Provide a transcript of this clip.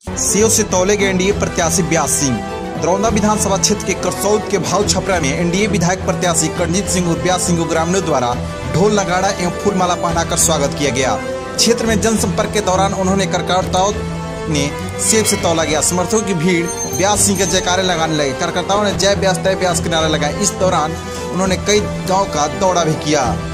CO से तौले गए एनडीए प्रत्याशी ब्यास सिंह। दरौंदा विधानसभा क्षेत्र के करसौद के भाव छपरा में एनडीए विधायक प्रत्याशी करणजीत सिंह और ब्यास सिंह को ग्रामीणों द्वारा ढोल नगाड़ा एवं फूलमाला पहनाकर स्वागत किया गया। क्षेत्र में जनसंपर्क के दौरान उन्होंने कार्यकर्ताओं ने सेब से तौला गया। समर्थकों की भीड़ ब्यास सिंह के जयकारे लगाने लगे। कार्यकर्ताओं ने जय ब्यास तय ब्यास के नारे लगाए। इस दौरान उन्होंने कई गाँव का दौरा भी किया।